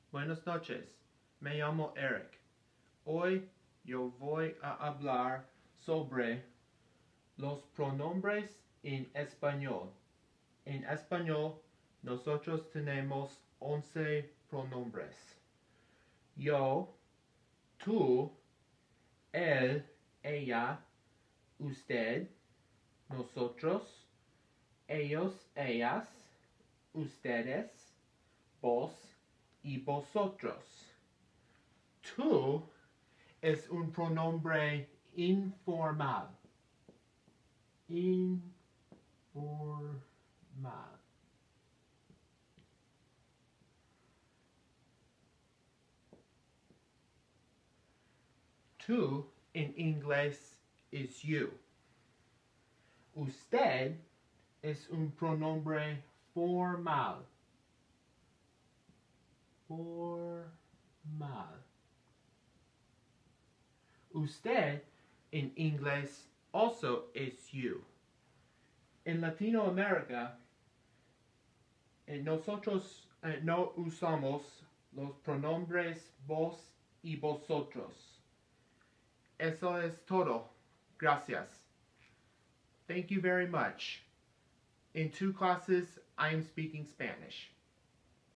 Buenas noches, me llamo Eric. Hoy yo voy a hablar sobre los pronombres en español. En español, nosotros tenemos 11 pronombres. Yo, tú, él, ella, usted, nosotros, ellos, ellas, ustedes, vos y vosotros. Tú es un pronombre informal. Informal. Tú en inglés es you. Usted es un pronombre formal. Formal. Usted en inglés also es you. En Latinoamérica, nosotros no usamos los pronombres vos y vosotros. Eso es todo. Gracias. Thank you very much. In 2 classes, I am speaking Spanish.